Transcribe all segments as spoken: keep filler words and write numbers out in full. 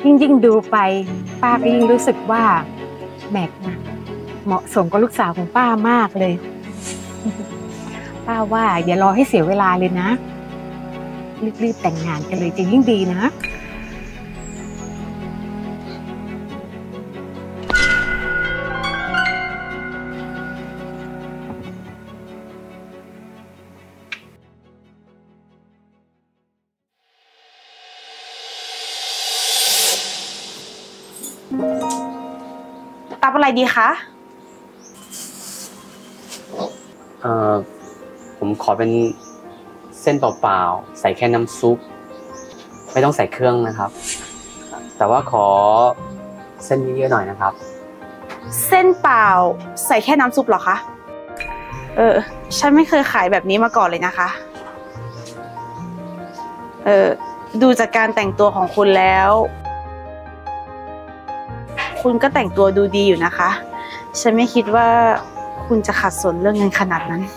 ยิ่งยิ่งดูไปป้าก็ยิ่งรู้สึกว่าแม็กนะเหมาะสมกับลูกสาวของป้ามากเลยป้าว่าอย่ารอให้เสียเวลาเลยนะรีบๆแต่งงานกันเลยจะยิ่งดีนะรับอะไรดีคะเอ่อผมขอเป็นเส้นเปล่าๆใส่แค่น้ำซุปไม่ต้องใส่เครื่องนะครับแต่ว่าขอเส้นเยอะๆหน่อยนะครับเส้นเปล่าใส่แค่น้ำซุปเหรอคะเออฉันไม่เคยขายแบบนี้มาก่อนเลยนะคะเออดูจากการแต่งตัวของคุณแล้วคุณก็แต่งตัวดูดีอยู่นะคะฉันไม่คิดว่าคุณจะขัดสนเรื่องเงินขนาดนั้น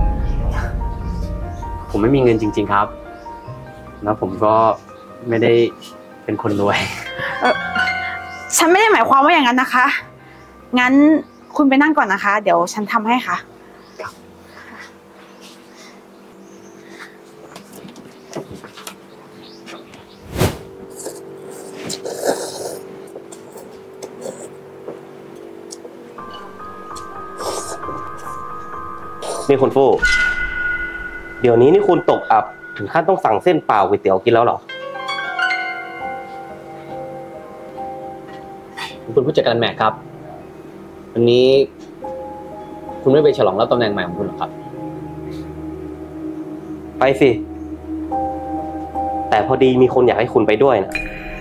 ผมไม่มีเงินจริงๆครับแล้วผมก็ไม่ได้เป็นคนรวยเออฉันไม่ได้หมายความว่าอย่างนั้นนะคะงั้นคุณไปนั่งก่อนนะคะเดี๋ยวฉันทำให้ค่ะนี่คุณฟู่เดี๋ยวนี้นี่คุณตกอับถึงขั้นต้องสั่งเส้นเปล่าก๋วยเตี๋ยวกินแล้วเหรอคุณผู้จัดการแม็กครับวันนี้คุณไม่ไปฉลองรับตำแหน่งใหม่ของคุณหรอครับไปสิแต่พอดีมีคนอยากให้คุณไปด้วยนะ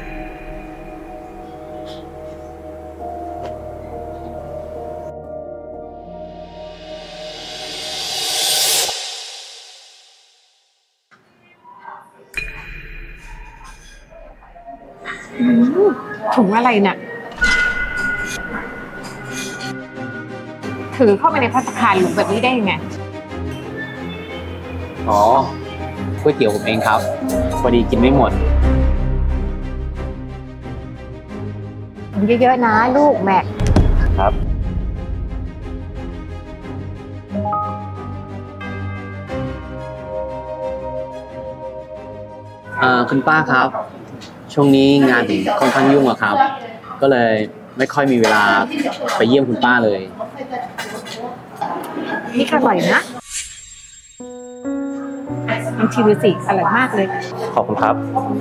ถุงอะไรน่ะถือเข้าไปในภัตตาคารหลุมแบบนี้ได้ยังไงอ๋อก๋วยเตี๋ยวผมเองครับพอดีกินไม่หมดเยอะๆนะลูกแม่ครับเอ่อคุณป้าครับช่วงนี้งานผมค่อนข้างยุ่งอะครับก็เลยไม่ค่อยมีเวลาไปเยี่ยมคุณป้าเลยนี่อร่อยนะลองชิมดูสิอร่อยมากเลยขอบคุณครับ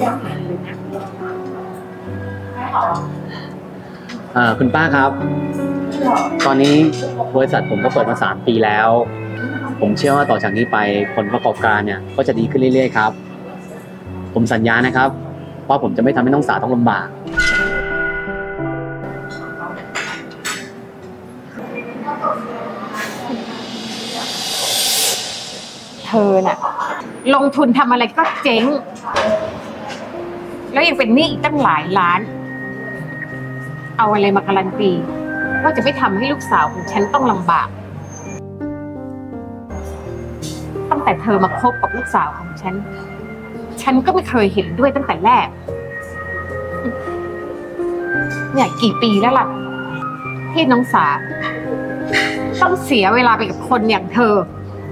เอ่อคุณป้าครับตอนนี้บริษัทผมก็เปิดมาสามปีแล้วผมเชื่อว่าต่อจากนี้ไปผลประกอบการเนี่ยก็จะดีขึ้นเรื่อยๆครับผมสัญญานะครับว่าผมจะไม่ทำให้น้องสาวต้องลำบากเธอน่ะลงทุนทำอะไรก็เจ๊งแล้วยังเป็นหนี้อีกตั้งหลายล้านเอาอะไรมาการันตีว่าจะไม่ทำให้ลูกสาวของฉันต้องลำบากตั้งแต่เธอมาคบกับลูกสาวของฉันฉันก็ไม่เคยเห็นด้วยตั้งแต่แรกเนี่ยกี่ปีแล้วล่ะที่น้องสาต้องเสียเวลาไปกับคนอย่างเธอ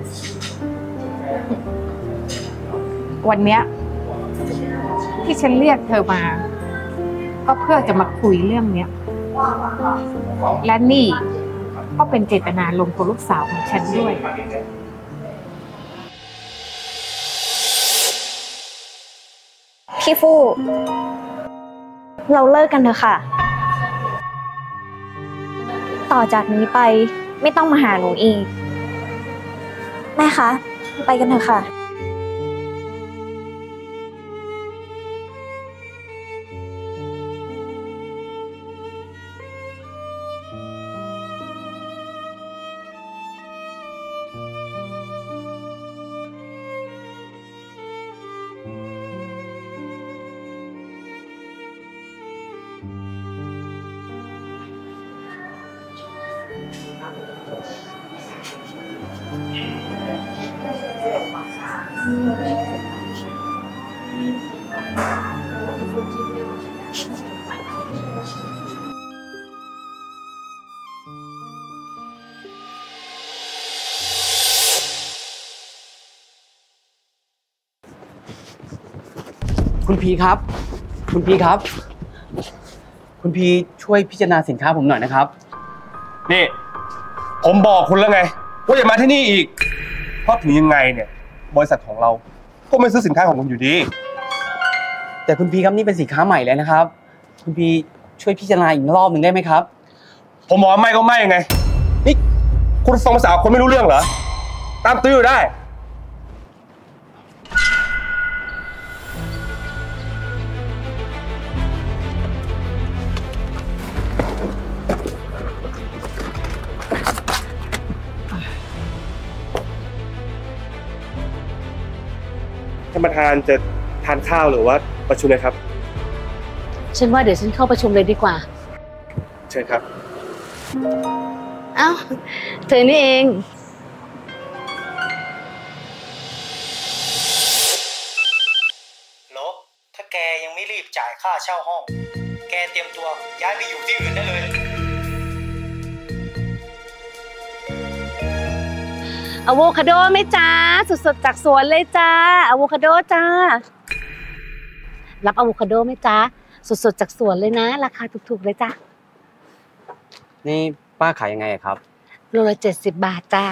วันเนี้ยที่ฉันเรียกเธอมาก็เพื่อจะมาคุยเรื่องเนี้ยและนี่ก็เป็นเจตนาลงกับลูกสาวของฉันด้วยพี่ฟู่เราเลิกกันเถอะค่ะต่อจากนี้ไปไม่ต้องมาหาหนูอีกแม่คะไปกันเถอะค่ะคุณพีครับ คุณพีครับ คุณพีช่วยพิจารณาสินค้าผมหน่อยนะครับนี่ผมบอกคุณแล้วไงว่าอย่ามาที่นี่อีกเพราะถึงยังไงเนี่ยบริษัทของเราก็ไม่ซื้อสินค้าของคุณอยู่ดีแต่คุณพีครับนี่เป็นสินค้าใหม่เลยนะครับคุณพีช่วยพิจารณาอีกรอบหนึ่งได้ไหมครับผมบอกว่าไม่ก็ไม่ไงนี่คุณฟังภาษาคนไม่รู้เรื่องเหรอตามตื้อได้ท่านประธานจะทานข้าวหรือว่าประชุมเลยครับฉันว่าเดี๋ยวฉันเข้าประชุมเลยดีกว่าเชิญครับอ้าวเธอนี่เองโลถ้าแกยังไม่รีบจ่ายค่าเช่าห้องแกเตรียมตัวย้ายไปอยู่ที่อื่นได้เลยอะโวคาโดไหมจ้าสดๆจากสวนเลยจ้าอะโวคาโดจ้ารับอะโวคาโดไหมจ้าสดๆจากสวนเลยนะราคาถูกๆเลยจ้านี่ป้าขายยังไงครับโลละเจ็ดสิบบาทจ้า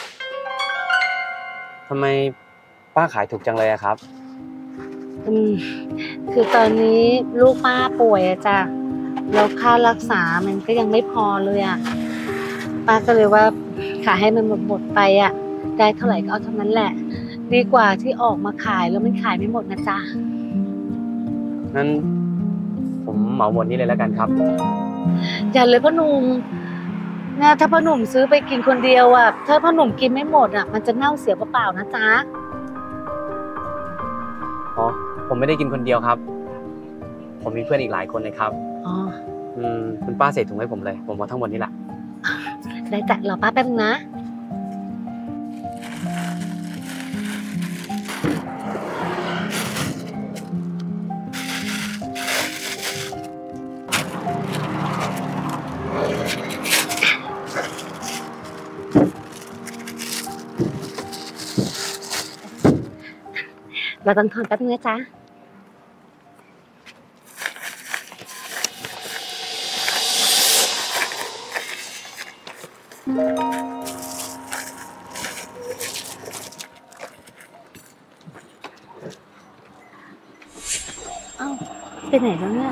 ทำไมป้าขายถูกจังเลยครับอืมคือตอนนี้ลูกป้าป่วยอะจ้าแล้วค่ารักษามันก็ยังไม่พอเลยอะป้าก็เลยว่าขายให้มันหมดๆไปอะได้เท่าไหร่ก็เอาเท่านั้นแหละดีกว่าที่ออกมาขายแล้วมันขายไม่หมดนะจ๊ะงั้นผมเหมาหมดนี้เลยแล้วกันครับอย่าเลยพ่อหนุ่มนะถ้าพ่อหนุ่มซื้อไปกินคนเดียวอะถ้าพ่อหนุ่มกินไม่หมดอะมันจะเน่าเสียเปล่าๆนะจ๊ะอ๋อผมไม่ได้กินคนเดียวครับผมมีเพื่อนอีกหลายคนเลยครับอ๋ออืมคุณป้าเศษถุงให้ผมเลยผมเอาทั้งหมดนี้แหละได้จ้ะรอป้าแป๊บนึงนะเราต้องทอนแป๊บนึงนะจ๊ะเอ้าไปไหนแล้วเนี่ย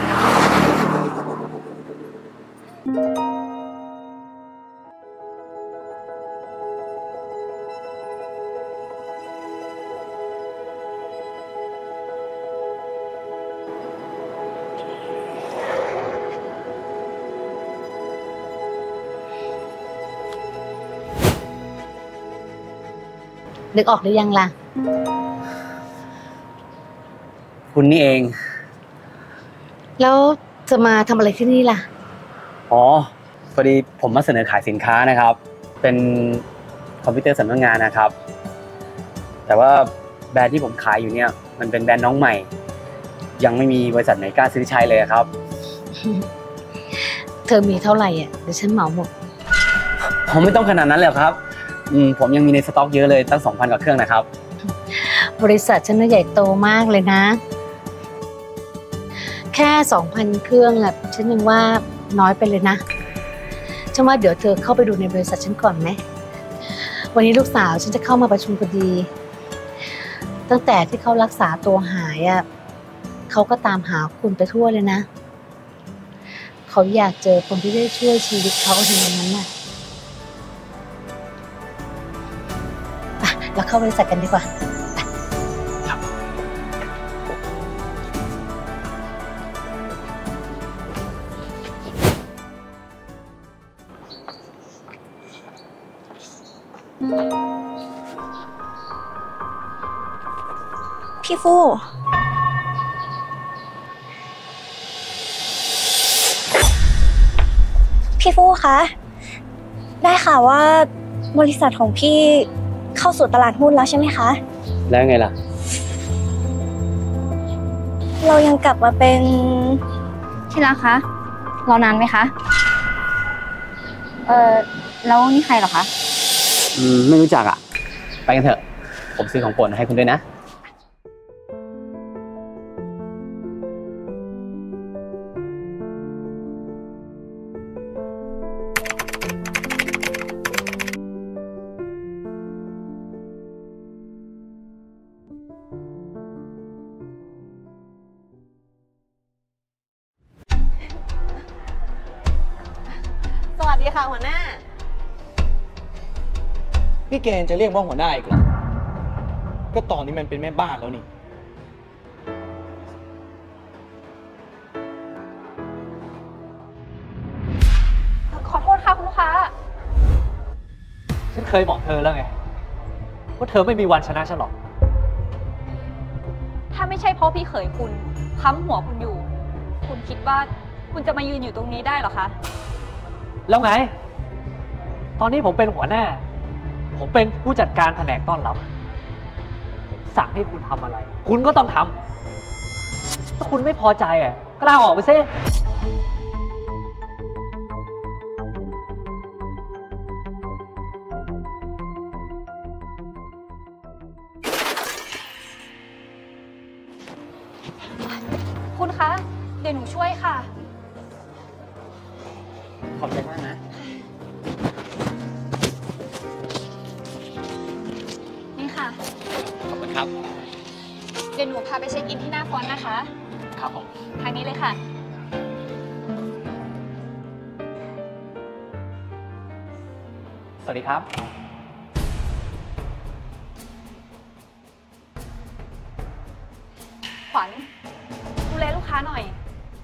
นึกออกหรือยังล่ะคุณนี่เองแล้วจะมาทำอะไรที่นี่ล่ะอ๋อพอดีผมมาเสนอขายสินค้านะครับเป็นคอมพิวเตอร์สำนักงานนะครับแต่ว่าแบรนด์ที่ผมขายอยู่เนี่ยมันเป็นแบรนด์น้องใหม่ยังไม่มีบริษัทไหนกล้าซื้อใช้เลยครับเธอมีเท่าไหร่อ่ะเดี๋ยวฉันเหมาหมดผมไม่ต้องขนาดนั้นเลยครับผมยังมีในสต็อกเยอะเลยตั้ง สองพัน กว่าเครื่องนะครับบริษัทฉันน่ะใหญ่โตมากเลยนะแค่ สองพัน เครื่องอ่ะฉันยังว่าน้อยไปเลยนะฉันว่าเดี๋ยวเธอเข้าไปดูในบริษัทฉันก่อนไหมวันนี้ลูกสาวฉันจะเข้ามาประชุมพอดีตั้งแต่ที่เขารักษาตัวหายอ่ะเขาก็ตามหาคุณไปทั่วเลยนะเขาอยากเจอคนที่ได้ช่วยชีวิตเขาในวันนั้นน่ะเราเข้าบริษัทกันดีกว่าพี่ฟู่พี่ฟู่คะได้ค่ะว่าบริษัทของพี่เข้าสู่ตลาดหุ้นแล้วใช่ไหมคะแล้วไงล่ะเรายังกลับมาเป็นที่รักคะรอนานไหมคะเออแล้วนี่ใครเหรอคะอืมไม่รู้จักอ่ะไปกันเถอะผมซื้อของโปรดให้คุณด้วยนะดีค่ะหัวหน้าพี่แกจะเรียกว่าหัวหน้าอีกเหรอก็ตอนนี้มันเป็นแม่บ้านแล้วนี่ขอโทษค่ะคุณลูกค้าฉันเคยบอกเธอแล้วไงว่าเธอไม่มีวันชนะฉันหรอกถ้าไม่ใช่เพราะพี่เขยคุณค้ำหัวคุณอยู่ คุณคิดว่าคุณจะมายืนอยู่ตรงนี้ได้หรอคะแล้วไงตอนนี้ผมเป็นหัวหน้าผมเป็นผู้จัดการแผนกต้อนรับสั่งให้คุณทำอะไรคุณก็ต้องทำถ้าคุณไม่พอใจอ่ะก็ลาออกไปซิคุณคะเดี๋ยวหนูช่วยค่ะขอบใจมากนะนี่ค่ะขอบคุณครับเดี๋ยวหนูพาไปเช็คอินที่หน้าฟอนต์นะคะครับผมทางนี้เลยค่ะสวัสดีครับขวัญดูแลลูกค้าหน่อย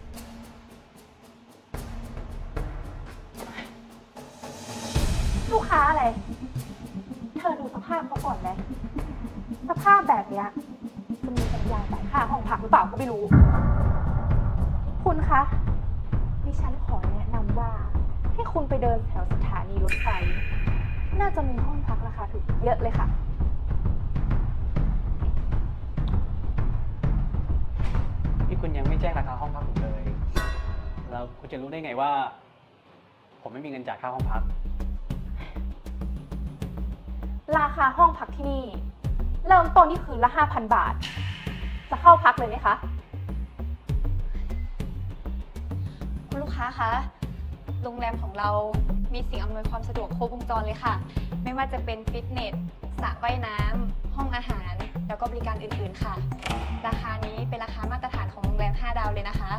ลูกค้าอะไรเธอดูสภาพเขาก่อนไหมสภาพแบบเนี้ยมันมีปัญญาจ่ายค่าห้องพักหรือเปล่าก็ไม่รู้คุณคะดิฉันขอแนะนำว่าให้คุณไปเดินแถวสถานีรถไฟน่าจะมีห้องพักราคาถูกเยอะเลยค่ะนี่คุณยังไม่แจ้งราคาห้องพักผมเลยแล้วคุณจะรู้ได้ไงว่าผมไม่มีเงินจ่ายค่าห้องพักราคาห้องพักที่นี่เริ่มต้นที่คืนละ ห้าพัน บาทจะเข้าพักเลยไหมคะคุณลูกค้าคะโรงแรมของเรามีสิ่งอำนวยความสะดวกครบวงจรเลยค่ะไม่ว่าจะเป็นฟิตเนสสระว่ายน้ำห้องอาหารแล้วก็บริการอื่นๆค่ะราคานี้เป็นราคามาตรฐานของโรงแรมห้าดาวเลยนะคะ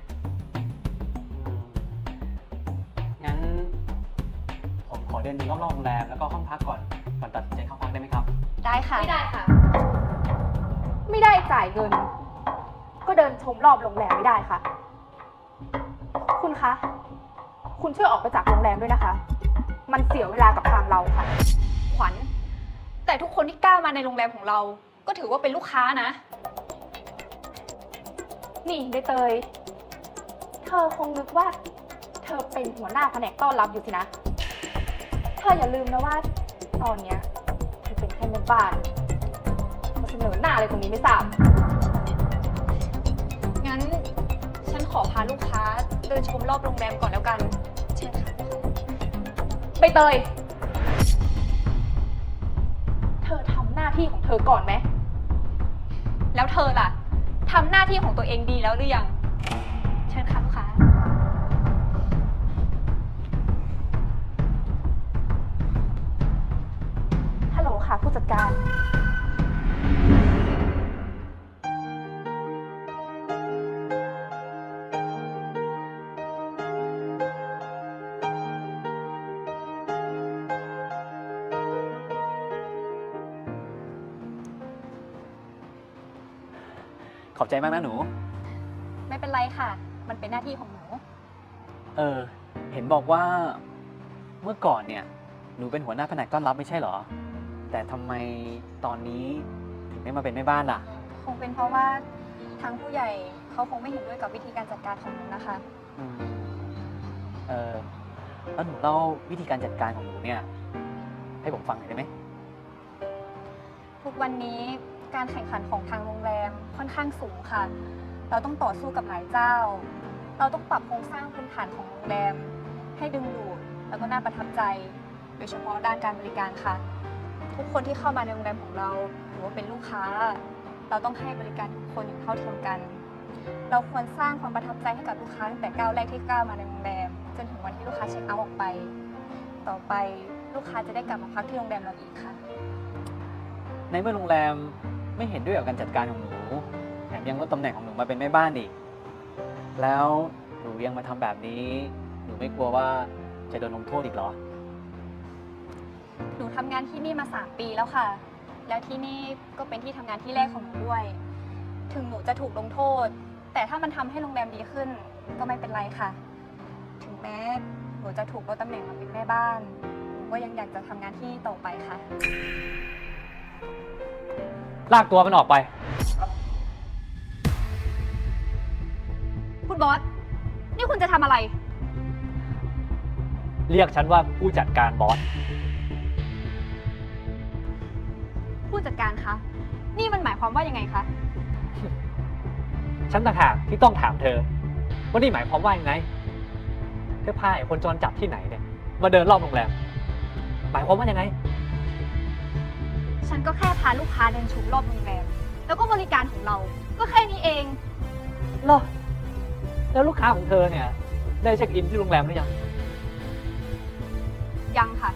งั้นผมขอเดินดูรอบๆโรงแรมแล้วก็ห้องพักก่อนก่อนตัดสินใจเข้าพักได้ไหมครับได้ค่ะไม่ได้ค่ะไม่ได้จ่ายเงินก็เดินชมรอบโรงแรมไม่ได้ค่ะคุณคะคุณช่วยออกไปจากโรงแรมด้วยนะคะมันเสียเวลากับทางเราค่ะขวัญแต่ทุกคนที่ก้าวมาในโรงแรมของเราก็ถือว่าเป็นลูกค้านะนี่ใบเตยเธอคงนึกว่าเธอเป็นหัวหน้าแผนกต้อนรับอยู่สินะเธออย่าลืมนะว่าตอนเนี้ยเธอเป็นแค่แม่บ้านมาเสนอหน้าอะไรตรงนี้ไม่ทราบงั้นฉันขอพาลูกค้าเดินชมรอบโรงแรมก่อนแล้วกันเชิญค่ะใบเตยเธอทำหน้าที่ของเธอก่อนไหมแล้วเธอล่ะทำหน้าที่ของตัวเองดีแล้วหรือยังเชิญค่ะลูกค้าฮัลโหลค่ะผู้จัดการขอบใจมากนะหนูไม่เป็นไรค่ะมันเป็นหน้าที่ของหนูเออเห็นบอกว่าเมื่อก่อนเนี่ยหนูเป็นหัวหน้าแผนกต้อนรับไม่ใช่เหรอแต่ทำไมตอนนี้ถึงได้มาเป็นแม่บ้านล่ะคงเป็นเพราะว่าทางผู้ใหญ่เขาคงไม่เห็นด้วยกับวิธีการจัดการของหนูนะคะอืมเออแล้วหนูเล่าวิธีการจัดการของหนูเนี่ยให้ผมฟังหน่อยได้ไหมทุกวันนี้การแข่งขันของทางโรงแรมค่อนข้างสูงค่ะเราต้องต่อสู้กับหลายเจ้าเราต้องปรับโครงสร้างพื้นฐานของโรงแรมให้ดึงดูดแล้วก็น่าประทับใจโดยเฉพาะด้านการบริการค่ะทุกคนที่เข้ามาในโรงแรมของเราถือว่าเป็นลูกค้าเราต้องให้บริการทุกคนอย่างเท่าเทียมกันเราควรสร้างความประทับใจให้กับลูกค้าตั้งแต่ก้าวแรกที่ก้าวมาในโรงแรมจนถึงวันที่ลูกค้าเช็คเอาท์ออกไปต่อไปลูกค้าจะได้กลับมาพักที่โรงแรมเราอีกค่ะในเมื่อโรงแรมไม่เห็นด้วยกับการจัดการของหนูแถมยังลดตำแหน่งของหนูมาเป็นแม่บ้านอีกแล้วหนูยังมาทำแบบนี้หนูไม่กลัวว่าจะโดนลงโทษอีกเหรอหนูทำงานที่นี่มาสามปีแล้วค่ะ แล้วที่นี่ก็เป็นที่ทำงานที่แรกของหนูด้วย ถึงหนูจะถูกลงโทษ แต่ถ้ามันทำให้โรงแรมดีขึ้นก็ไม่เป็นไรค่ะ ถึงแม้หนูจะถูกลดตำแหน่งมาเป็นแม่บ้านหนูก็ยังอยากจะทำงานที่นี่ต่อไปค่ะลากตัวมันออกไปคุณบอส นี่คุณจะทำอะไรเรียกฉันว่าผู้จัดการบอสผู้จัดการคะ นี่มันหมายความว่ายังไงคะฉันต่างหากที่ต้องถามเธอว่านี่หมายความว่ายังไงเธอพาไอ้คนจรจัดที่ไหนเนี่ยมาเดินรอบโรงแรม หมายความว่ายังไงฉันก็แค่พาลูกค้าเดินชมรอบโรงแรม แล้วก็บริการของเรา ก็แค่นี้เองเหรอ แล้วลูกค้าของเธอเนี่ย ได้เช็คอินที่โรงแรมหรือยังยังค่ะ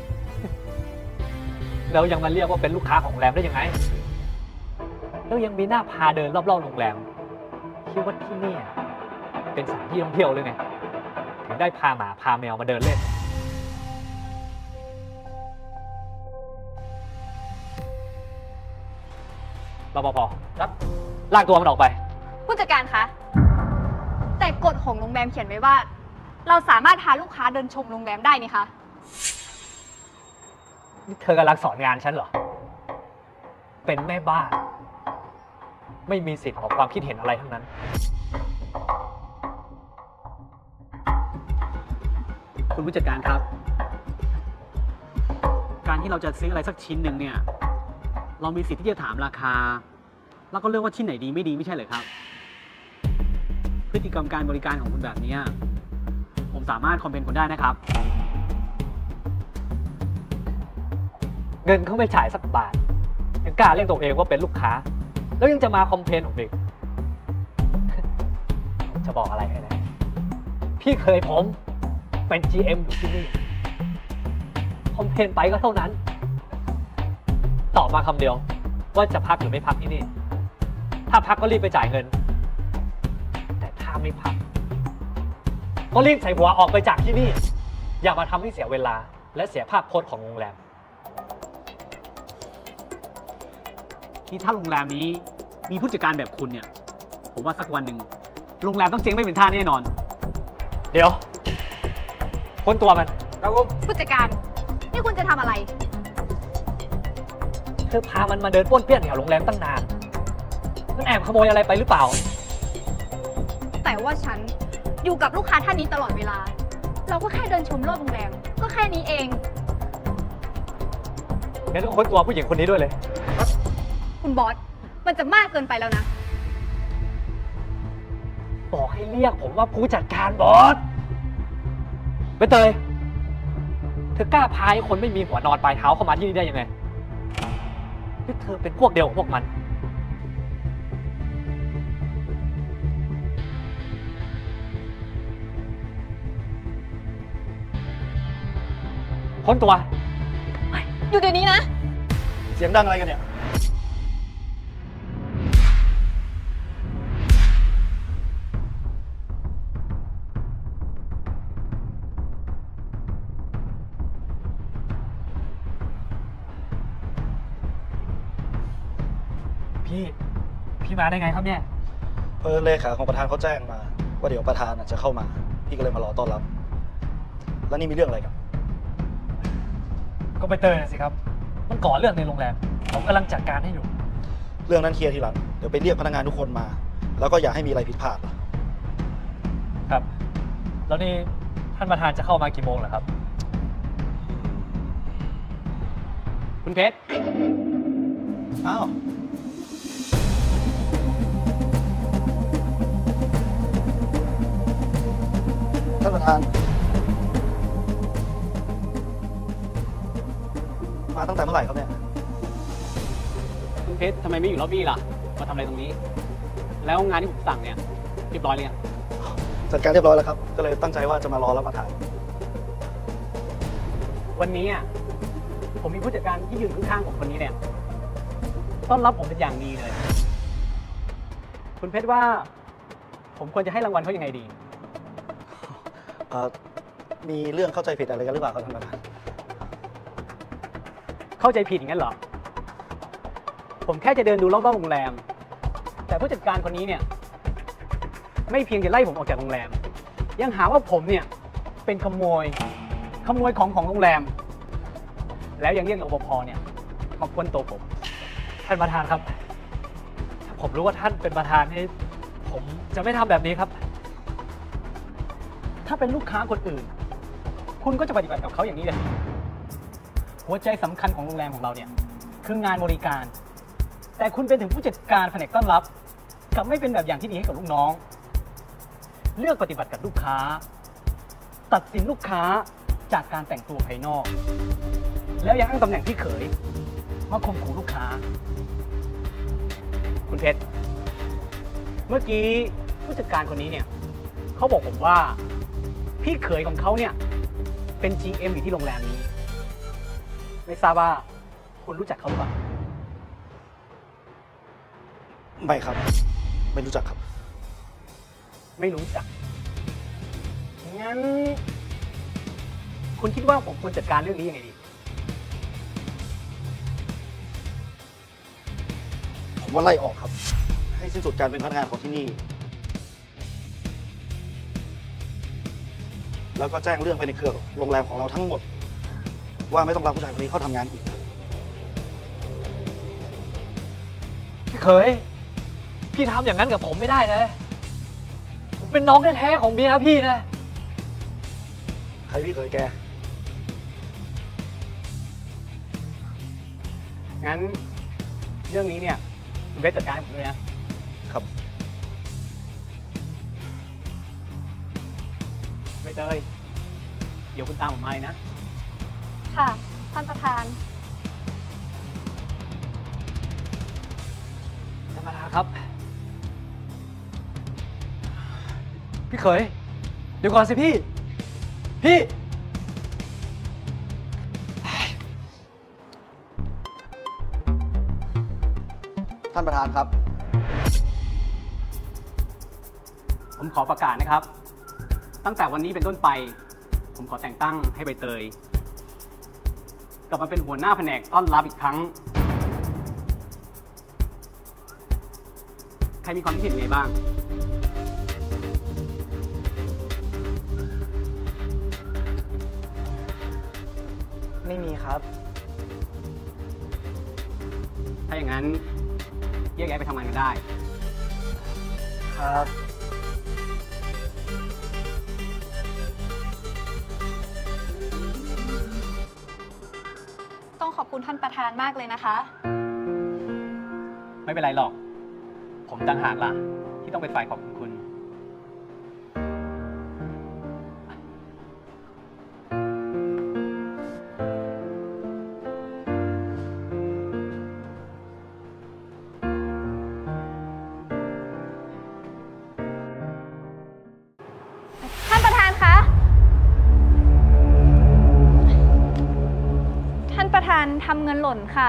แล้วยังมาเรียกว่าเป็นลูกค้าของโรงแรมได้ยังไง แล้วยังมีหน้าพาเดินรอบๆโรงแรมคิดว่าที่นี่เป็นสถานที่ท่องเที่ยวเลยไงถึงได้พาหมาพาแมวมาเดินเล่น รปภ ครับ ลากตัวมันออกไปผู้จัดการคะ แต่กฎของโรงแรมเขียนไว้ว่า เราสามารถพาลูกค้าเดินชมโรงแรมได้นี่คะนี่เธอกำลังสอนงานฉันเหรอ เป็นแม่บ้าน ไม่มีสิทธิ์ออกความคิดเห็นอะไรทั้งนั้นคุณผู้จัดการครับ การที่เราจะซื้ออะไรสักชิ้นหนึ่งเนี่ย เรามีสิทธิ์ที่จะถามราคา แล้วก็เลือกว่าชิ้นไหนดีไม่ดีไม่ใช่เหรอครับ พฤติกรรมการบริการของคุณแบบนี้ผมสามารถคอมเพลนคุณได้นะครับเงินเขาไม่จ่ายสักบาทยังกล้าเรียกตัวเองว่าเป็นลูกค้า แล้วยังจะมาคอมเพลนผมอีก จะบอกอะไรให้นะ พี่เคยผมเป็น จี เอ็ม อยู่ที่นี่คอมเพลนไปก็เท่านั้น ตอบมาคำเดียวว่าจะพักหรือไม่พักที่นี่ ถ้าพักก็รีบไปจ่ายเงิน แต่ถ้าไม่พักก็รีบใส่หัวออกไปจากที่นี่ อย่ามาทำให้เสียเวลาและเสียภาพพจน์ของโรงแรมที่ถ้าโรงแรมนี้มีผู้จัดการแบบคุณเนี่ย ผมว่าสักวันหนึ่งโรงแรมต้องเจ๊งไม่เป็นท่าแน่นอนเดี๋ยวค้นตัวมันครับผมผู้จัดการ นี่คุณจะทำอะไรเธอพามันมาเดินป้วนเปี้ยนแถวโรงแรมตั้งนาน มันแอบขโมยอะไรไปหรือเปล่าแต่ว่าฉันอยู่กับลูกค้าท่านนี้ตลอดเวลา เราก็แค่เดินชมรอบโรงแรม ก็แค่นี้เองงั้นก็ค้นตัวผู้หญิงคนนี้ด้วยเลยคุณบอส มันจะมากเกินไปแล้วนะบอกให้เรียกผมว่าผู้จัดการบอสใบเตย เธอกล้าพาให้คนไม่มีหัวนอนปลายเท้าเข้ามาที่นี่ได้ยังไงนี่เธอเป็นพวกเดียวกับพวกมัน ค้นตัวอยู่เดี๋ยวนี้นะเสียงดังอะไรกันเนี่ยพี่ พี่มาได้ไงครับเนี่ยเออเลขาของประธานเขาแจ้งมาว่าเดี๋ยวประธานจะเข้ามา พี่ก็เลยมารอต้อนรับ แล้วนี่มีเรื่องอะไรกันก็ไปเตยสิครับ มันก่อเรื่องในโรงแรม ผมกำลังจัดการให้อยู่เรื่องนั้นเคลียร์ทีหลัง เดี๋ยวไปเรียกพนักงานทุกคนมา แล้วก็อย่าให้มีอะไรผิดพลาดครับ แล้วนี่ท่านประธานจะเข้ามากี่โมงเหรอครับ คุณเพชรอ้าว ท่านประธาน มาตั้งแต่เมื่อไหร่ครับเนี่ยคุณเพชรทำไมไม่อยู่ล็อบบี้ล่ะ มาทำอะไรตรงนี้ แล้วงานที่ผมสั่งเนี่ยเรียบร้อยเลยงจัดการเรียบร้อยแล้วครับ ก็เลยตั้งใจว่าจะมารอรับประทานวันนี้อ่ะผมมีผู้จัดการที่ยืนข้างๆผมคนนี้เนี่ยต้อนรับผมเป็นอย่างดีเลย คุณเพชรว่า ผมควรจะให้รางวัลเขายังไงดีเอ่อมีเรื่องเข้าใจผิดอะไรกันหรือเปล่าครับท่านประธานเข้าใจผิดอย่างนั้นเหรอ ผมแค่จะเดินดูรอบๆโรงแรม แต่ผู้จัดการคนนี้เนี่ยไม่เพียงจะไล่ผมออกจากโรงแรม ยังหาว่าผมเนี่ยเป็นขโมยขโมยของของโรงแรม แล้วยังเรียกรปภเนี่ยมาค้นตัวผมท่านประธานครับถ้าผมรู้ว่าท่านเป็นประธานนี่ผมจะไม่ทำแบบนี้ครับ ถ้าเป็นลูกค้าคนอื่น คุณก็จะปฏิบัติกับเขาอย่างนี้เลยหัวใจสำคัญของโรงแรมของเราเนี่ยคืองานบริการ แต่คุณเป็นถึงผู้จัดการแผนกต้อนรับกลับไม่เป็นแบบอย่างที่ดีให้กับลูกน้อง เลือกปฏิบัติกับลูกค้า ตัดสินลูกค้าจากการแต่งตัวภายนอก แล้วยังอ้างตำแหน่งที่เขยมาข่มขู่ลูกค้า คุณเพชรเมื่อกี้ผู้จัดการคนนี้เนี่ยเขาบอกผมว่าพี่เขยของเขาเนี่ยเป็น จี เอ็ม อยู่ที่โรงแรมนี้ไม่ทราบว่าคุณรู้จักเขาหรือเปล่าไม่ครับ ไม่รู้จักครับไม่รู้จักงั้นคุณคิดว่าผมควรจัดการเรื่องนี้ยังไงดีผมว่าไล่ออกครับ ให้สิ้นสุดการเป็นพนักงานของที่นี่ แล้วก็แจ้งเรื่องไปในเครือโรงแรมของเราทั้งหมด ว่าไม่ต้องรับผู้ชายคนนี้เข้าทำงานอีกพี่เขยพี่ทำอย่างนั้นกับผมไม่ได้นะผมเป็นน้องแท้ๆของเมียพี่นะใครพี่เคยแกงั้นเรื่องนี้เนี่ยคุณเบสจัดการให้ผมด้วยนะครับ ไม่เตยเดี๋ยวคุณตามผมมาเลยนะค่ะ ท่านประธานธรรมดาครับ พี่เขยเดี๋ยวก่อนสิพี่ พี่ท่านประธานครับผมขอประกาศนะครับ ตั้งแต่วันนี้เป็นต้นไป ผมขอแต่งตั้งให้ใบเตยกลับมาเป็นหัวหน้าแผนกต้อนรับอีกครั้ง ใครมีความคิดเห็นยังไงบ้างไม่มีครับถ้าอย่างนั้นแยกย้ายไปทำงานกันได้ครับต้องขอบคุณท่านประธานมากเลยนะคะไม่เป็นไรหรอก ผมต่างหากล่ะ ที่ต้องเป็นฝ่ายขอบคุณคุณท่านประธานคะ ท่านประธานทำเงินหล่นค่ะ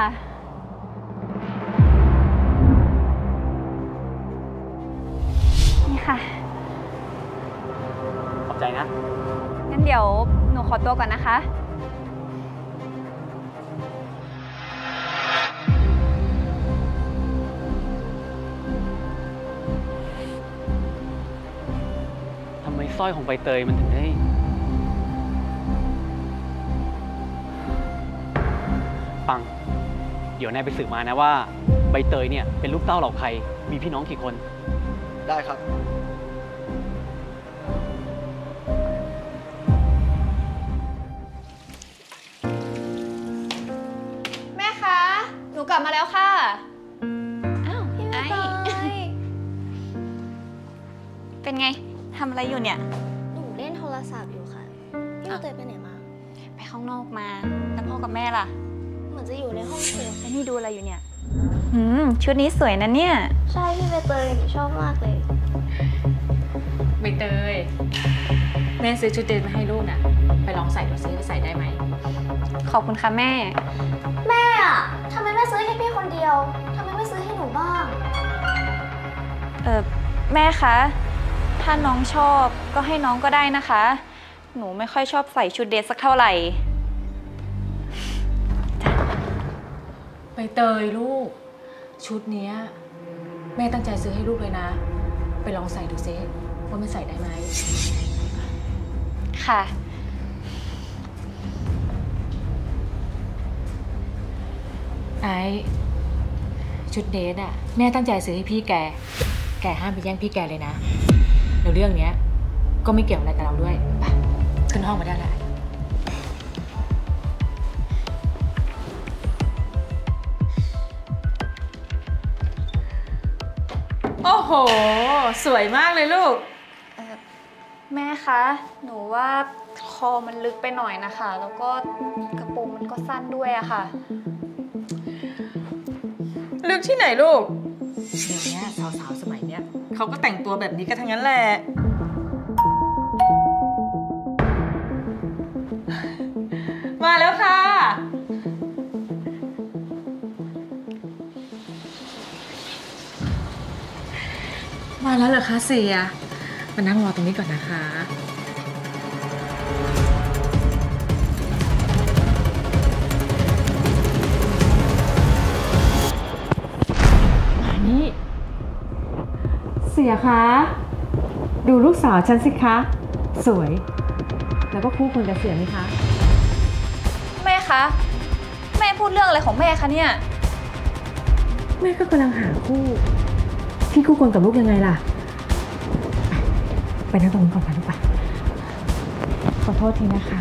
นี่ค่ะขอบใจนะงั้นเดี๋ยวหนูขอตัวก่อนนะคะทำไมสร้อยของใบเตยมันถึงได้ ปัง เดี๋ยวนายไปสืบมานะว่าใบเตยเนี่ยเป็นลูกเต้าเหล่าใคร มีพี่น้องกี่คนได้ครับแม่คะ หนูกลับมาแล้วค่ะอ้าวพี่ใบเตยเป็นไง ทำอะไรอยู่เนี่ยหนูเล่นโทรศัพท์อยู่ค่ะ พี่ใบเตยไปไหนมาไปข้างนอกมา แล้วพ่อกับแม่ล่ะเหมือนจะอยู่ในห้องครัวแล้วนี่ดูอะไรอยู่เนี่ย อืม ชุดนี้สวยนะเนี่ยใช่พี่ใบเตยหนูชอบมากเลยใบเตยแม่ซื้อชุดเดรสมาให้ลูกน่ะ ไปลองใส่ดูซิว่าใส่ได้ไหมขอบคุณค่ะแม่แม่อะทำไมแม่ซื้อให้พี่คนเดียวทำไมไม่ซื้อให้หนูบ้างเออแม่คะ ถ้าน้องชอบก็ให้น้องก็ได้นะคะหนูไม่ค่อยชอบใส่ชุดเดรสสักเท่าไหร่ใบเตยลูกชุดเนี้ยแม่ตั้งใจซื้อให้ลูกเลยนะ ไปลองใส่ดูซิว่ามันใส่ได้ไหมค่ะไอ้ชุดเดทอะแม่ตั้งใจซื้อให้พี่แกแกห้ามไปแย่งพี่แกเลยนะแล้วเรื่องเนี้ยก็ไม่เกี่ยวอะไรกับเราด้วยไปขึ้นห้องมาได้แล้วโอ้โหสวยมากเลยลูกแม่คะหนูว่าคอมันลึกไปหน่อยนะคะแล้วก็กระโปรงมันก็สั้นด้วยอะค่ะลึกที่ไหนลูกเดี๋ยวนี้สาวๆสมัยเนี้ยเขาก็แต่งตัวแบบนี้กันทั้งนั้นแหละมาแล้วค่ะมาแล้วเหรอคะเสียมานั่งรอตรงนี้ก่อนนะคะนี่เสียคะดูลูกสาวฉันสิคะสวยแล้วก็คู่ควรกับเสียไหมคะแม่คะแม่พูดเรื่องอะไรของแม่คะเนี่ยแม่ก็กำลังหาคู่ที่คู่ควรกับลูกยังไงล่ะไปนั่งตรงนี้ก่อนค่ะลูกไปขอโทษทีนะคะ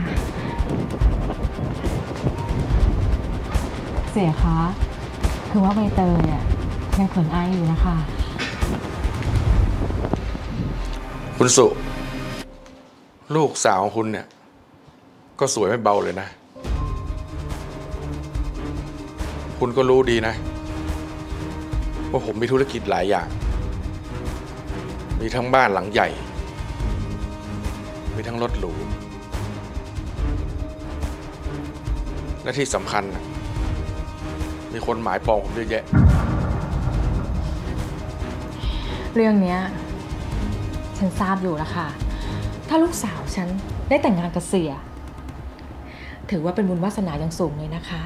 เสียคะคือว่าใบเตยอ่ะยังเขินอายอยู่นะคะคุณสุลูกสาวของคุณเนี่ยก็สวยไม่เบาเลยนะคุณก็รู้ดีนะว่าผมมีธุรกิจหลายอย่างมีทั้งบ้านหลังใหญ่มีทั้งรถหรูและที่สำคัญนะมีคนหมายปองผมเยอะแยะเรื่องเนี้ยฉันทราบอยู่แล้วค่ะถ้าลูกสาวฉันได้แต่งงานกับเสียถือว่าเป็นบุญวาสนาอย่างสูงเลยนะคะ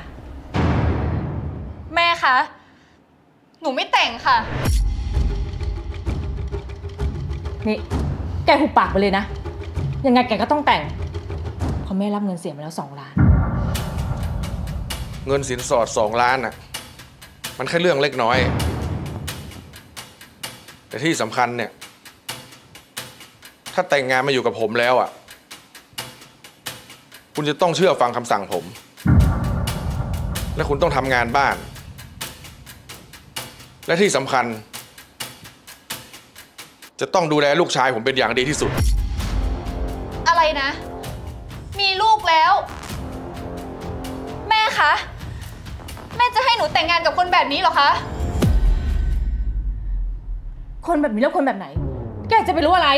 แม่คะหนูไม่แต่งค่ะนี่แกหุบปากไปเลยนะยังไงแกก็ต้องแต่งเพราะแม่รับเงินเสียมาแล้วสองล้านเงินสินสอดสองล้านน่ะมันแค่เรื่องเล็กน้อยแต่ที่สำคัญเนี่ยถ้าแต่งงานมาอยู่กับผมแล้วอ่ะคุณจะต้องเชื่อฟังคำสั่งผมและคุณต้องทำงานบ้านและที่สำคัญจะต้องดูแลลูกชายผมเป็นอย่างดีที่สุดอะไรนะมีลูกแล้วแม่คะแม่จะให้หนูแต่งงานกับคนแบบนี้เหรอคะคนแบบนี้แล้วคนแบบไหนแกจะไปรู้อะไร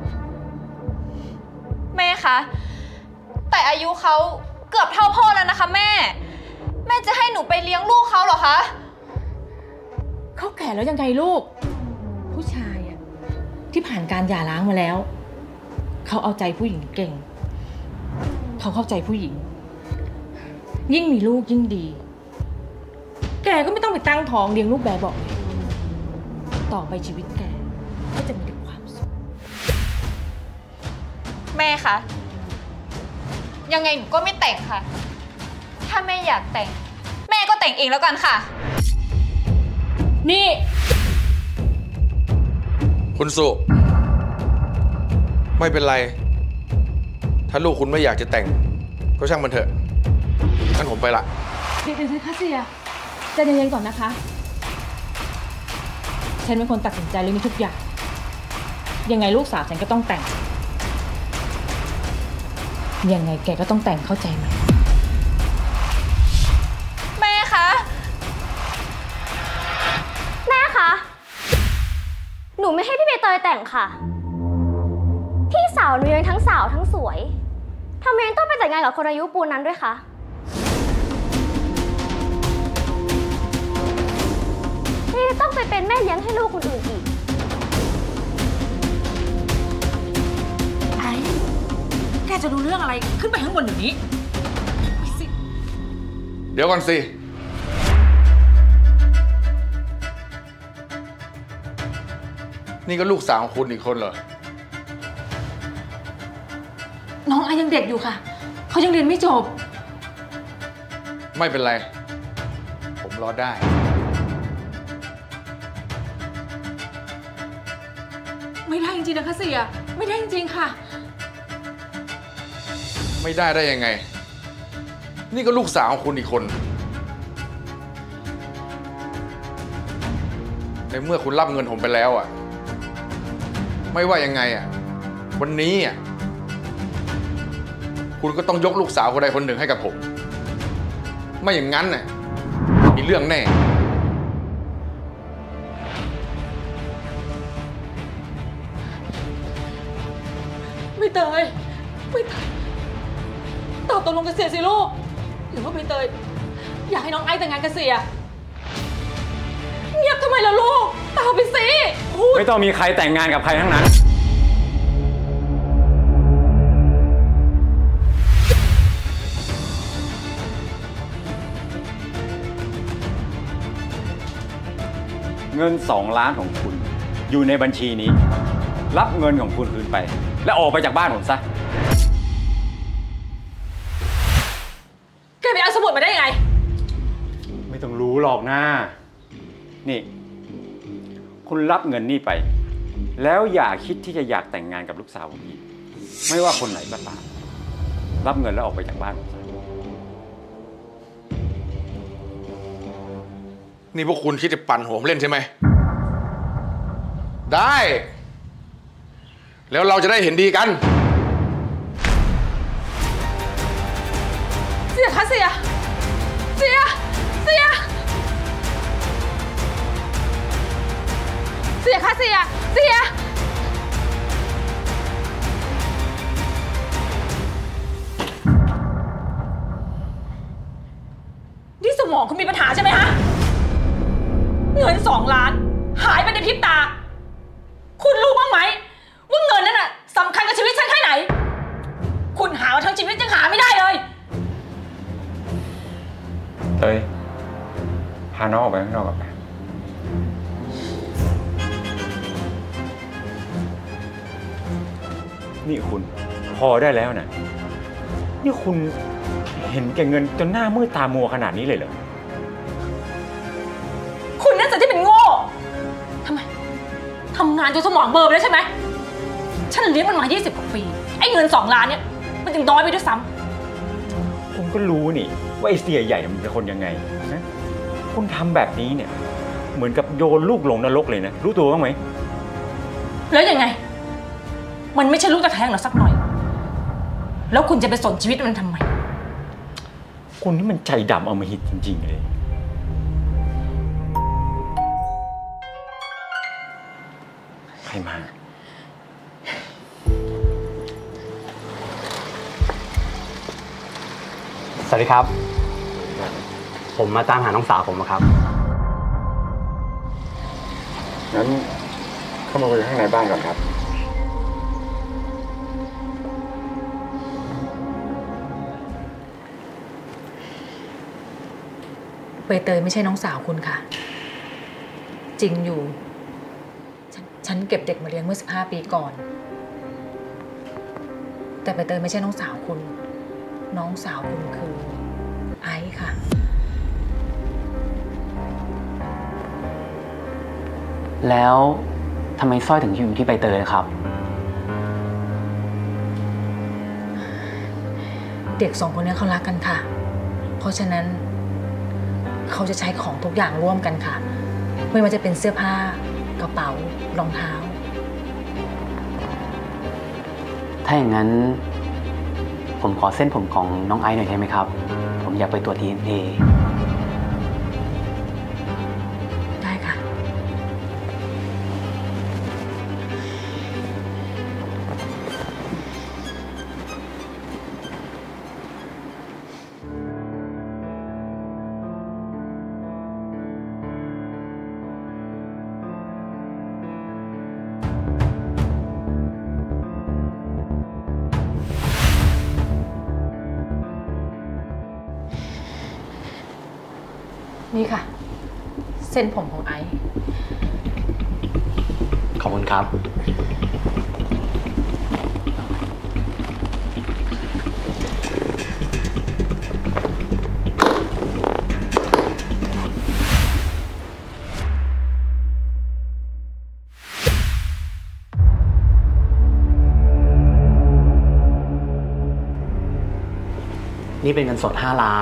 แม่คะแต่อายุเขาเกือบเท่าพ่อแล้วนะคะแม่แม่จะให้หนูไปเลี้ยงลูกเขาเหรอคะเขาแก่แล้วยังไงลูกผู้ชายอะที่ผ่านการหย่าร้างมาแล้วเขาเอาใจผู้หญิงเก่งเขาเข้าใจผู้หญิงยิ่งมีลูกยิ่งดีแกก็ไม่ต้องไปตั้งท้องเลี้ยงลูกแบบบอกเลยต่อไปชีวิตแกก็จะมีแต่ความสุขแม่คะยังไงหนูก็ไม่แต่งค่ะถ้าแม่อยากแต่งแม่ก็แต่งเองแล้วกันค่ะนี่คุณสุไม่เป็นไรถ้าลูกคุณไม่อยากจะแต่งก็ช่างมันเถอะงั้นผมไปละเดี๋ยวๆค่ะเสียใจเย็นๆก่อนนะคะฉันเป็นคนตัดสินใจเรื่องนี้ทุกอย่างยังไงลูกสาวฉันก็ต้องแต่งยังไงแกก็ต้องแต่งเข้าใจไหมแม่คะแม่คะหนูไม่ให้พี่ใบเตยแต่งค่ะพี่สาวหนูยังทั้งสาวทั้งสวยทำไมต้องไปแต่งงานกับคนอายุปูนนั้นด้วยคะนี่ต้องไปเป็นแม่เลี้ยงให้ลูกคนอื่นอีกไอ้แกจะรู้เรื่องอะไรขึ้นไปข้างบนอย่างนี้ไปสิเดี๋ยวก่อนสินี่ก็ลูกสาวของคุณอีกคนเหรอน้องไอยังเด็กอยู่ค่ะเขายังเรียนไม่จบไม่เป็นไร ผมรอได้ไม่ได้จริงๆนะคะเสียไม่ได้จริงๆค่ะไม่ได้ได้ยังไงนี่ก็ลูกสาวของคุณอีกคนในเมื่อคุณรับเงินผมไปแล้วอ่ะไม่ว่ายังไงอ่ะวันนี้อ่ะคุณก็ต้องยกลูกสาวคนใดคนหนึ่งให้กับผมไม่อย่างนั้นน่ะมีเรื่องแน่ไม่เตยไม่เตยตอบตกลงกับเสียสิลูกหรือว่าไม่เตยอยากให้น้องไอแต่งงานกับเสียเงียบทำไมล่ะลูกตอบไปสิไม่ต้องมีใครแต่งงานกับใครทั้งนั้นเงินสองล้านของคุณอยู่ในบัญชีนี้รับเงินของคุณคืนไปและออกไปจากบ้านผมซะแกไปเอาสมุดมาได้ยังไงไม่ต้องรู้หรอกนะนี่คุณรับเงินนี่ไปแล้วอย่าคิดที่จะอยากแต่งงานกับลูกสาวผมอีกไม่ว่าคนไหนก็ตามรับเงินแล้วออกไปจากบ้านผมซะนี่พวกคุณคิดจะปั่นหัวผมเล่นใช่ไหมได้แล้วเราจะได้เห็นดีกันเสียคะเสียเสียเสียเสียคะเสียเสียนี่สมองคุณมีปัญหาใช่ไหมฮะเงินสองล้านหายไปในพริบตาคุณรู้บ้างไหมว่าเงินนั้นน่ะสำคัญกับชีวิตฉันแค่ไหนคุณหามาทั้งชีวิตยังหาไม่ได้เลยเฮ้ยพาน้องออกไปข้างนอกก่อนไปนี่คุณพอได้แล้วนะนี่คุณเห็นแก่เงินจนหน้ามืดตามัวขนาดนี้เลยเหรอคุณน่าจะที่เป็นโง่ทำไมทำงานจนสมองเบลอไปแล้วใช่ไหมฉันเลี้ยงมันมายี่สิบกว่าปีไอ้เงินสองล้านเนี่ยมันยังน้อยไปด้วยซ้ำคุณก็รู้นี่ว่าไอ้เสียใหญ่มันเป็นคนยังไงนะคุณทำแบบนี้เนี่ยเหมือนกับโยนลูกลงนรกเลยนะรู้ตัวบ้างไหมแล้วยังไงมันไม่ใช่ลูกตะแทงหรอกสักหน่อยแล้วคุณจะไปสนชีวิตมันทำไมคุณนี่มันใจดำเอามาหิดจริงๆเลยใครมาสวัสดีครับผมมาตามหาน้องสาวผมครับงั้นเข้ามาคุยข้างในบ้านก่อนครับใบเตยไม่ใช่น้องสาวคุณค่ะจริงอยู่ฉฉันเก็บเด็กมาเลี้ยงเมื่อสิบห้าปีก่อนแต่ใบเตยไม่ใช่น้องสาวคุณน้องสาวคุณคือไอซ์ค่ะแล้วทำไมสร้อยถึงอยู่ที่ใบเตยครับเด็กสองคนนี้เขารักกันค่ะเพราะฉะนั้นเขาจะใช้ของทุกอย่างร่วมกันค่ะไม่ว่าจะเป็นเสื้อผ้ากระเป๋ารองเท้าถ้าอย่างนั้นผมขอเส้นผมของน้องไอซ์หน่อยได้ไหมครับผมอยากไปตรวจ ดี เอ็น เอได้ค่ะนี่ค่ะ เส้นผมของไอซ์ขอบคุณครับ นี่เป็นเงินสดห้าล้าน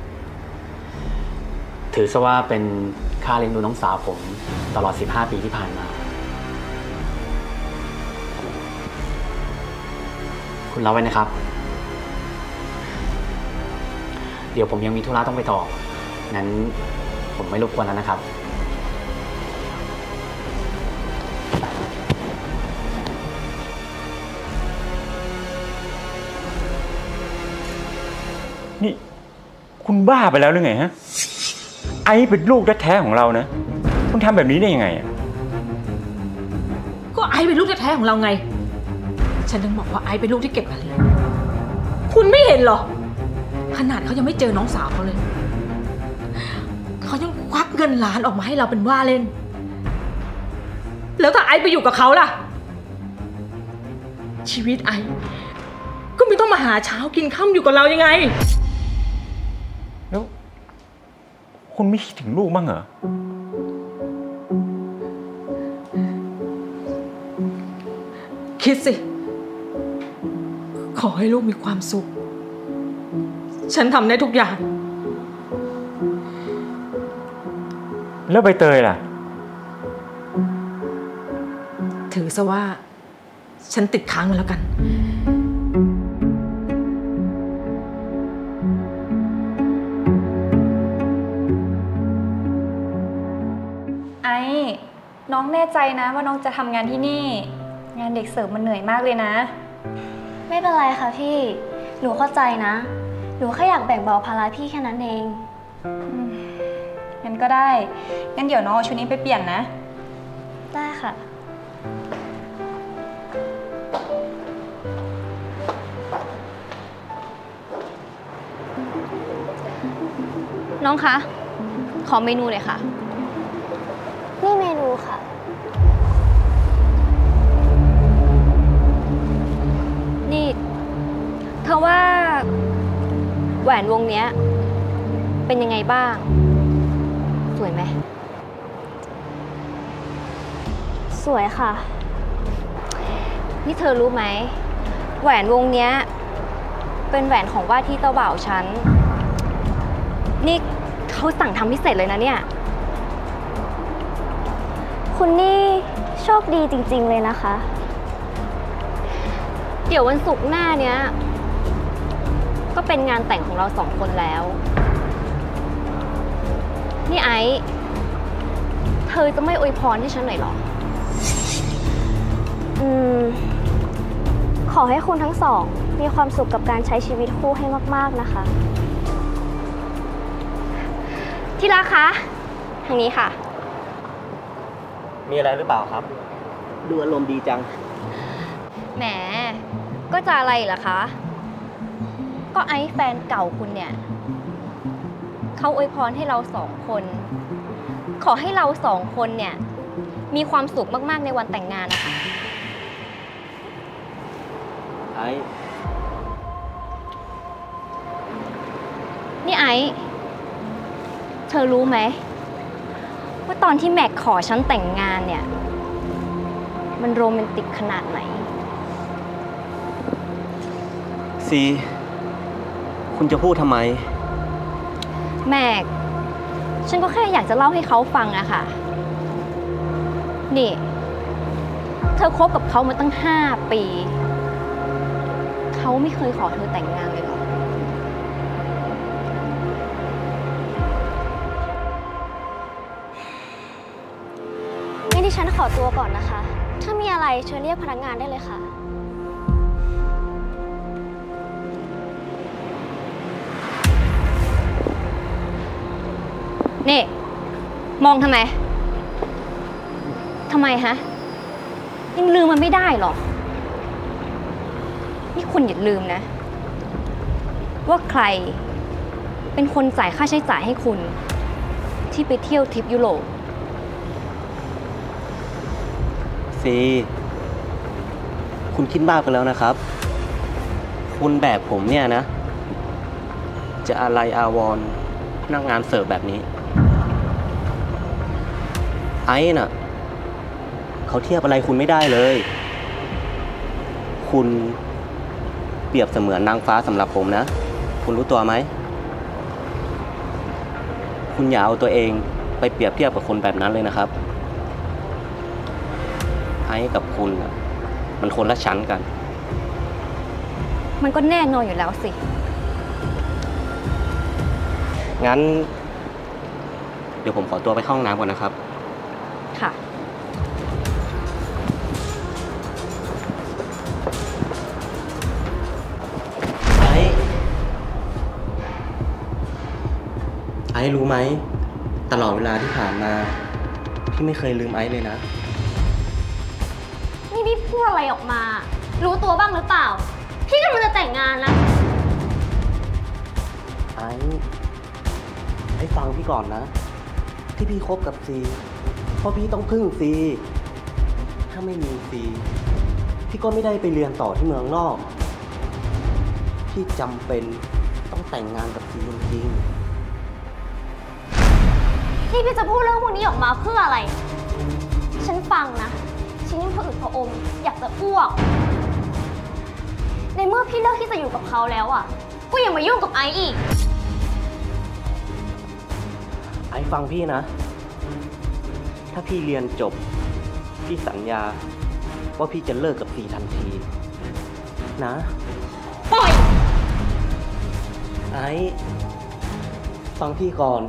ถือซะว่าเป็นค่าเลี้ยงดูน้องสาวผมตลอดสิบห้าปีที่ผ่านมา คุณรับไว้นะครับ เดี๋ยวผมยังมีธุระต้องไปต่อ งั้นผมไม่รบกวนแล้วนะครับนี่คุณบ้าไปแล้วหรือไงฮะ ไอ้เป็นลูกแท้ๆของเรานะ คุณทำแบบนี้ได้ยังไงอ่ะก็ไอซ์เป็นลูกแท้ๆของเราไง ฉันถึงบอกว่าไอซ์เป็นลูกที่เก็บมาเลี้ยงคุณไม่เห็นเหรอ ขนาดเขายังไม่เจอน้องสาวเขาเลย เขายังควักเงินล้านออกมาให้เราเป็นว่าเล่น แล้วถ้าไอซ์ไปอยู่กับเขาล่ะ ชีวิตไอซ์ก็ไม่ต้องมาหาเช้ากินค่ำอยู่กับเรายังไงแล้วคุณไม่คิดถึงลูกบ้างเหรอคิดสิ ขอให้ลูกมีความสุข ฉันทำได้ทุกอย่างแล้วใบเตยล่ะถือซะว่า ฉันติดค้างมาแล้วกันไอ้น้องแน่ใจนะว่าน้องจะทำงานที่นี่ งานเด็กเสิร์ฟมันเหนื่อยมากเลยนะไม่เป็นไรค่ะพี่ หนูเข้าใจนะ หนูแค่อยากแบ่งเบาภาระพี่แค่นั้นเองงั้นก็ได้ งั้นเดี๋ยวน้องเอาชุดนี้ไปเปลี่ยนนะได้ค่ะ น้องคะ ขอเมนูหน่อยค่ะ นี่เมนูค่ะ นี่ เธอว่าแหวนวงเนี้ยเป็นยังไงบ้าง สวยไหม สวยค่ะ นี่เธอรู้ไหม แหวนวงเนี้ยเป็นแหวนของว่าที่เจ้าบ่าวฉัน นี่เขาสั่งทำพิเศษเลยนะเนี่ย คุณนี่โชคดีจริงๆเลยนะคะ เดี๋ยววันศุกร์หน้าเนี้ยก็เป็นงานแต่งของเราสองคนแล้ว นี่ไอซ์เธอจะไม่อวยพรให้ฉันหน่อยหรอ อืม ขอให้คุณทั้งสองมีความสุขกับการใช้ชีวิตคู่ให้มากๆนะคะที่รักคะทางนี้ค่ะมีอะไรหรือเปล่าครับ ดูอารมณ์ดีจังแหม ก็จะอะไรล่ะคะ ก็ไอซ์แฟนเก่าคุณเนี่ยเขาอวยพรให้เราสองคน ขอให้เราสองคนเนี่ยมีความสุขมากๆในวันแต่งงานนะคะไอ้นี่ไอซ์เธอรู้ไหมว่าตอนที่แม็กขอฉันแต่งงานเนี่ยมันโรแมนติกขนาดไหนซี คุณจะพูดทำไมแม็กฉันก็แค่อยากจะเล่าให้เขาฟังอะค่ะนี่เธอคบกับเขามาตั้งห้าปีเขาไม่เคยขอเธอแต่งงานเลยหรองั้นดิฉันขอตัวก่อนนะคะถ้ามีอะไรเชิญเรียกพนักงานได้เลยค่ะนี่มองทำไมทำไมฮะยังลืมมันไม่ได้หรอนี่คุณอย่าลืมนะว่าใครเป็นคนจ่ายค่าใช้จ่ายให้คุณที่ไปเที่ยวทริปยุโรปซีคุณคิดมากไปแล้วนะครับ คุณแบบผมเนี่ยนะ จะอะไรอาวรณ์พนักงานเสิร์ฟแบบนี้ ไอ้น่ะเขาเทียบอะไรคุณไม่ได้เลย คุณเปรียบเสมือนนางฟ้าสำหรับผมนะ คุณรู้ตัวไหม คุณอย่าเอาตัวเองไปเปรียบเทียบกับคนแบบนั้นเลยนะครับ ไอ้กับคุณมันคนละชั้นกันมันก็แน่นอนอยู่แล้วสิงั้น เดี๋ยวผมขอตัวไปเข้าห้องน้ำก่อนนะครับค่ะไอ้ไอ้รู้ไหมตลอดเวลาที่ผ่านมาพี่ไม่เคยลืมไอ้เลยนะนี่พี่พูดอะไรออกมา รู้ตัวบ้างหรือเปล่า พี่กำลังจะแต่งงานแล้วไอ้ไอ้ฟังพี่ก่อนนะ ที่พี่คบกับซีเพราะพี่ต้องพึ่งซีถ้าไม่มีซีพี่ก็ไม่ได้ไปเรียนต่อที่เมืองนอกพี่จำเป็นต้องแต่งงานกับซีจริงๆนี่พี่จะพูดเรื่องพวกนี้ออกมาเพื่ออะไร ฉันฟังนะ ฉันยังผะอืดผะอมอยากจะอ้วก ในเมื่อพี่เลือกที่จะอยู่กับเขาแล้วอ่ะ ก็ยังมายุ่งกับไอซ์อีกไอ้ฟังพี่นะ ถ้าพี่เรียนจบ พี่สัญญาว่าพี่จะเลิกกับซีทันที นะปล่อยไอ้ฟังพี่ก่อน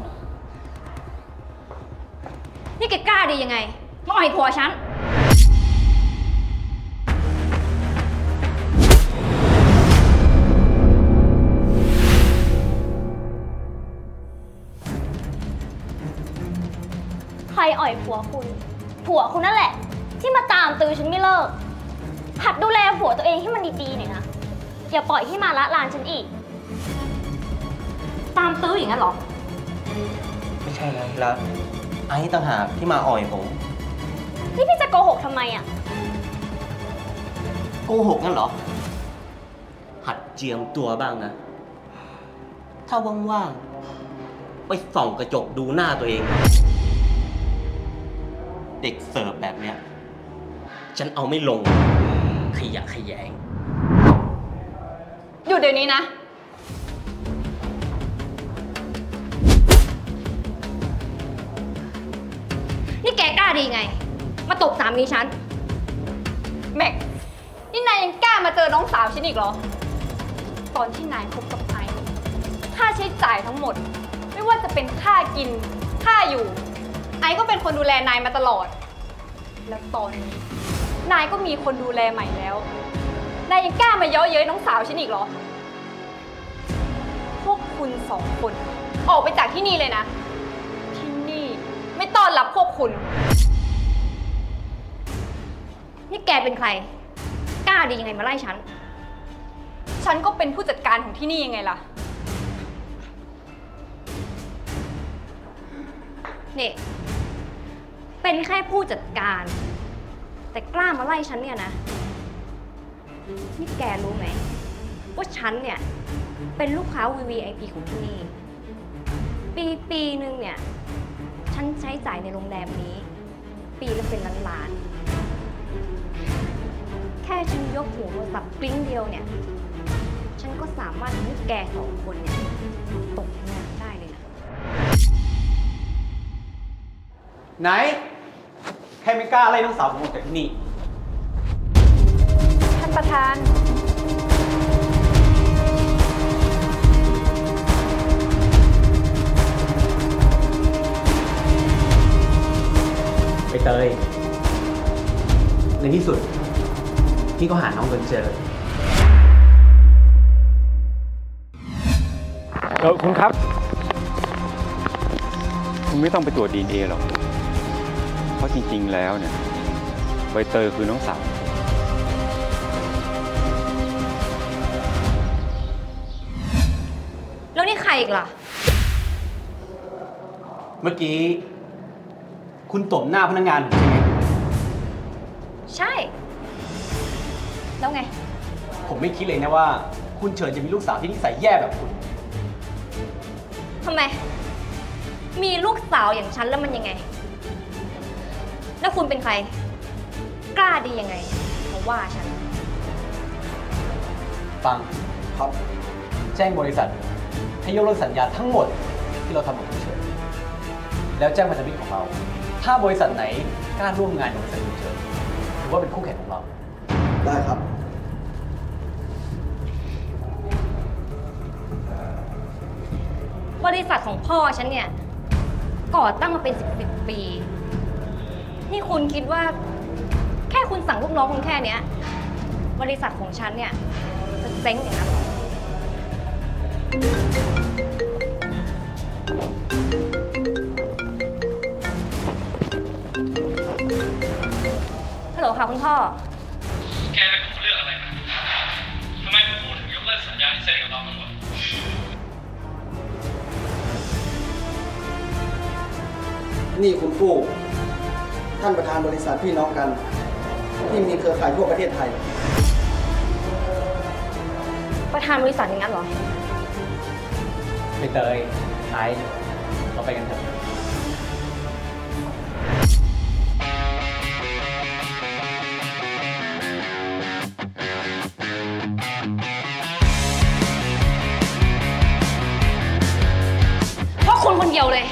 นี่แกกล้าดียังไงมาอ่อยผัวฉัน ใครอ่อยผัวคุณ ผัวคุณนั่นแหละ ที่มาตามตือฉันไม่เลิก หัดดูแลผัวตัวเองให้มันดีๆหน่อยนะ อย่าปล่อยให้มาละลานฉันอีก ตามตื้ออย่างนั้นหรอไม่ใช่นะแล้วไอ้ต่างหากที่มาอ่อยผมนี่พี่จะโกหกทำไมอ่ะโกหกงั้นเหรอ หัดเจียมตัวบ้างนะ ถ้าว่างๆไปส่องกระจกดูหน้าตัวเอง เด็กเสิร์ฟแบบเนี้ยฉันเอาไม่ลง ขยะขยงหยุดเดี๋ยวนี้นะนี่แกกล้าดีไง มาตบสามีฉันแม็ก นี่นายยังกล้ามาเจอน้องสาวฉันอีกเหรอ ตอนที่นายคบกับไอซ์ค่าใช้จ่ายทั้งหมด ไม่ว่าจะเป็นค่ากิน ค่าอยู่ ไอซ์ก็เป็นคนดูแลนายมาตลอด แล้วตอนนี้นายก็มีคนดูแลใหม่แล้ว นายยังกล้ามาเย้อเย้ยน้องสาวฉันอีกเหรอ พวกคุณสองคนออกไปจากที่นี่เลยนะ ที่นี่ไม่ต้อนรับพวกคุณนี่แกเป็นใคร กล้าดียังไงมาไล่ฉันฉันก็เป็นผู้จัดการของที่นี่ยังไงล่ะนี่ เป็นแค่ผู้จัดการ แต่กล้ามาไล่ฉันเนี่ยนะ นี่แกรู้ไหมว่าฉันเนี่ยเป็นลูกค้า วี วี ไอ พี ของที่นี่ ปีปีหนึ่งเนี่ย ฉันใช้จ่ายในโรงแรมนี้ ปีละเป็นล้านล้านแค่ฉันยกหูโทรศัพท์กลิ้งเดียวเนี่ย ฉันก็สามารถทำให้แกสองคนเนี่ยตกงานได้เลยนะไหน ใครไม่กล้าไล่น้องสาวผมออกจากที่นี่ท่านประธานไปเตย ในที่สุด พี่ก็หาน้องเงินเจอเออคุณครับ คุณไม่ต้องไปตรวจ ดี เอ็น เอ หรอก เพราะจริงๆแล้วเนี่ยใบเตยคือน้องสาวแล้วนี่ใครอีกล่ะเมื่อกี้ คุณตบหน้าพนักงานผมใช่ไหมใช่ แล้วไงผมไม่คิดเลยนะว่า คุณเฉินจะมีลูกสาวที่นิสัยแย่แบบคุณทำไม มีลูกสาวอย่างฉันแล้วมันยังไง แล้วคุณเป็นใคร กล้าดียังไงมาว่าฉันฟังครับ แจ้งบริษัทให้ยกเลิกสัญญาทั้งหมดที่เราทำกับคุณเฉินแล้วแจ้งพันธมิตรของเรา ถ้าบริษัทไหนกล้าร่วมงานกับบริษัทคุณเฉินถือว่าเป็นคู่แข่งของเราได้ครับบริษัทของพ่อฉันเนี่ย ก่อตั้งมาเป็นสิบสิบปี นี่คุณคิดว่า แค่คุณสั่งลูกน้องคุณแค่เนี้ย บริษัทของฉันเนี่ยจะเจ๊งอย่างนั้นหรอฮัลโหลค่ะคุณพ่อแกไปพูดเรื่องอะไรมาทำไมคุณพูดถึงยกเลิกสัญญาที่เซ็นกับเราทั้งหมดนี่คุณฟู่ท่านประธานบริษัทพี่น้องกัน ที่มีเครือข่ายทั่วประเทศไทยประธานบริษัทอย่างนั้นเหรอไปเตยไอซ์เราไปกันเถอะเพราะคุณคนเดียวเลย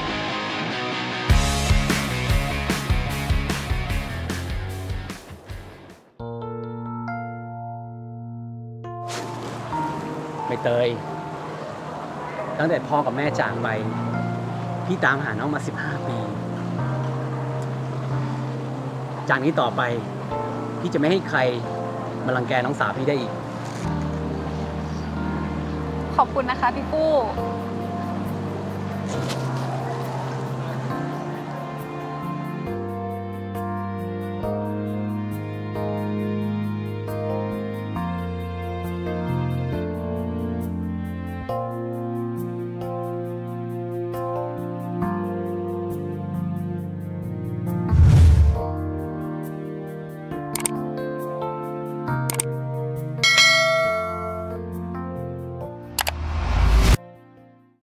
ใบเตย ตั้งแต่พ่อกับแม่จากไป พี่ตามหาน้องมาสิบห้าปี จากนี้ต่อไป พี่จะไม่ให้ใครมารังแกน้องสาวพี่ได้อีกขอบคุณนะคะพี่ปู้